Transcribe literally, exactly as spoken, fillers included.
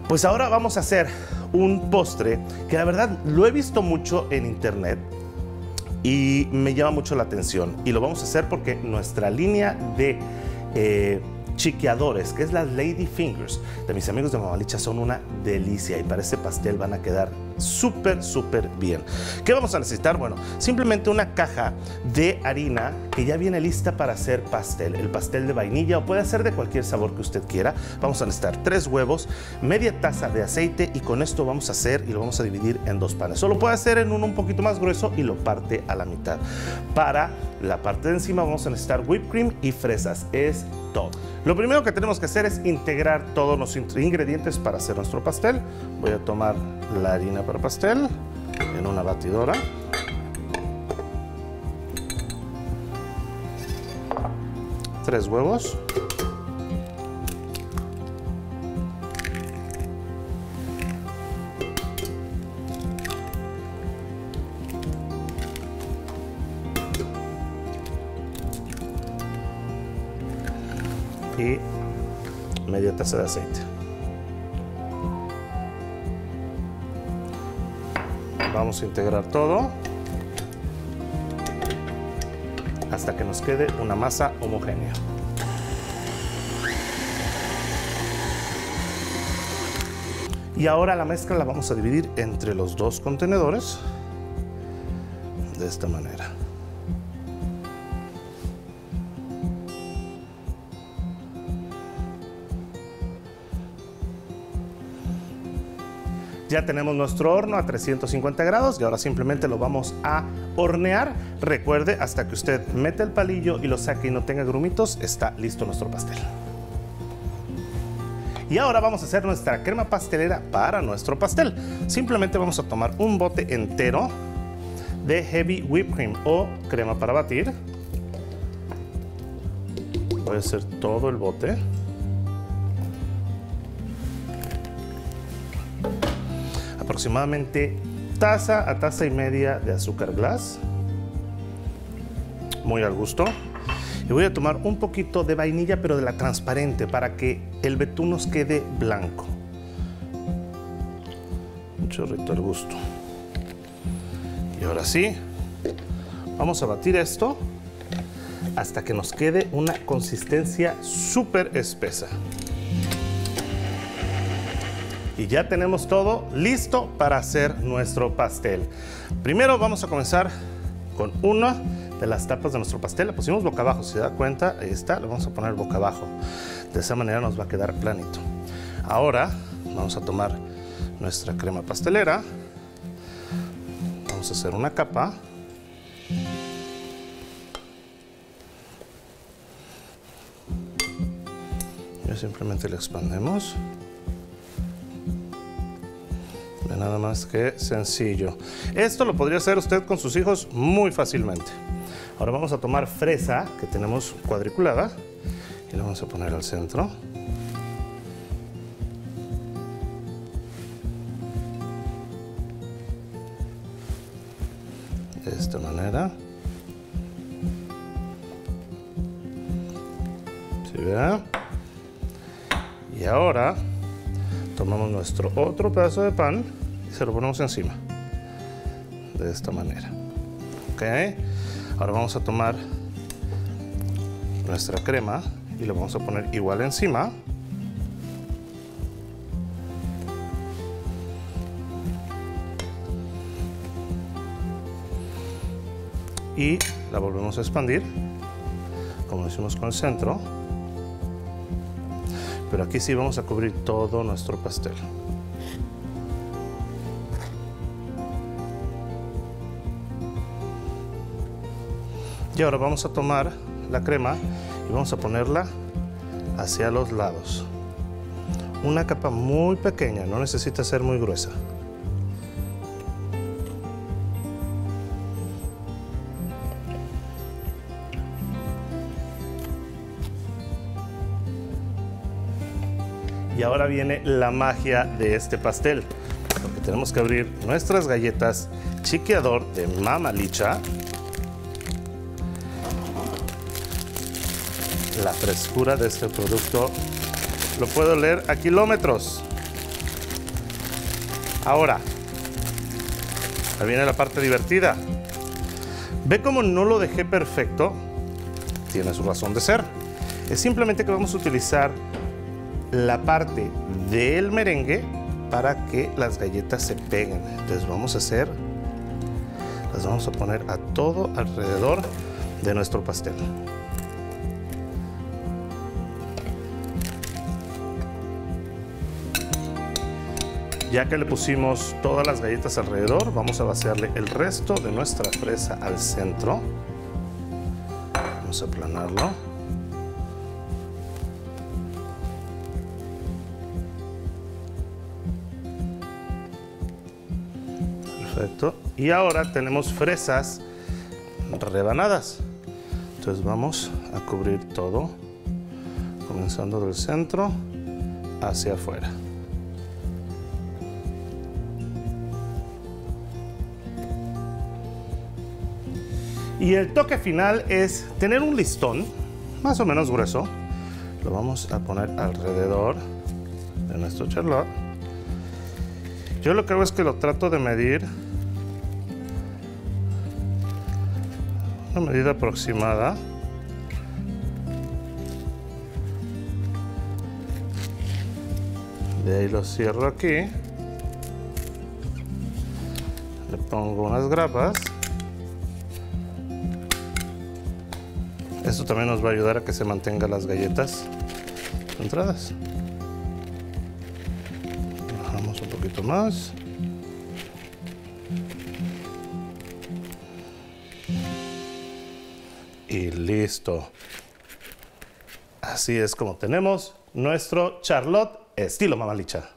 Pues ahora vamos a hacer un postre que la verdad lo he visto mucho en internet y me llama mucho la atención. Y lo vamos a hacer porque nuestra línea de eh, chiqueadores, que es las Lady Fingers de mis amigos de Mamalicha, son una delicia y para este pastel van a quedar súper, súper bien. ¿Qué vamos a necesitar? Bueno, simplemente una caja de harina que ya viene lista para hacer pastel. El pastel de vainilla o puede ser de cualquier sabor que usted quiera. Vamos a necesitar tres huevos, media taza de aceite y con esto vamos a hacer y lo vamos a dividir en dos panes. Solo puede hacer en uno un poquito más grueso y lo parte a la mitad. Para la parte de encima vamos a necesitar whipped cream y fresas. Es todo. Lo primero que tenemos que hacer es integrar todos los ingredientes para hacer nuestro pastel. Voy a tomar la harina para pastel en una batidora. Tres huevos. Y media taza de aceite. Vamos a integrar todo hasta que nos quede una masa homogénea. Y ahora la mezcla la vamos a dividir entre los dos contenedores de esta manera. Ya tenemos nuestro horno a trescientos cincuenta grados y ahora simplemente lo vamos a hornear. Recuerde, hasta que usted mete el palillo y lo saque y no tenga grumitos, está listo nuestro pastel. Y ahora vamos a hacer nuestra crema pastelera para nuestro pastel. Simplemente vamos a tomar un bote entero de Heavy Whipped Cream o crema para batir. Voy a hacer todo el bote. Aproximadamente taza a taza y media de azúcar glass, muy al gusto. Y voy a tomar un poquito de vainilla, pero de la transparente, para que el betún nos quede blanco. Un chorrito al gusto. Y ahora sí, vamos a batir esto hasta que nos quede una consistencia súper espesa. Y ya tenemos todo listo para hacer nuestro pastel. Primero vamos a comenzar con una de las tapas de nuestro pastel. La pusimos boca abajo, si se da cuenta, ahí está, lo vamos a poner boca abajo. De esa manera nos va a quedar planito. Ahora vamos a tomar nuestra crema pastelera. Vamos a hacer una capa. Y simplemente le expandemos. Nada más que sencillo. Esto lo podría hacer usted con sus hijos muy fácilmente. Ahora vamos a tomar fresa que tenemos cuadriculada y la vamos a poner al centro. De esta manera. ¿Sí ve? Y ahora tomamos nuestro otro pedazo de pan y se lo ponemos encima. De esta manera. ¿Ok? Ahora vamos a tomar nuestra crema y lo vamos a poner igual encima. Y la volvemos a expandir, como hicimos con el centro. Pero aquí sí vamos a cubrir todo nuestro pastel. Y ahora vamos a tomar la crema y vamos a ponerla hacia los lados. Una capa muy pequeña, no necesita ser muy gruesa. Y ahora viene la magia de este pastel, porque tenemos que abrir nuestras galletas chiqueador de Mamalicha. La frescura de este producto lo puedo leer a kilómetros. Ahora, ahí viene la parte divertida. ¿Ve cómo no lo dejé perfecto? Tiene su razón de ser. Es simplemente que vamos a utilizar la parte del merengue para que las galletas se peguen. Entonces vamos a hacer, las vamos a poner a todo alrededor de nuestro pastel. Ya que le pusimos todas las galletas alrededor, vamos a vaciarle el resto de nuestra fresa al centro. Vamos a aplanarlo. Perfecto. Y ahora tenemos fresas rebanadas. Entonces vamos a cubrir todo, comenzando del centro hacia afuera. Y el toque final es tener un listón más o menos grueso. Lo vamos a poner alrededor de nuestro charlotte. Yo lo que hago es que lo trato de medir una medida aproximada. De ahí lo cierro aquí. Le pongo unas grapas. Esto también nos va a ayudar a que se mantengan las galletas centradas. Bajamos un poquito más. Y listo. Así es como tenemos nuestro charlotte estilo Mamá Licha.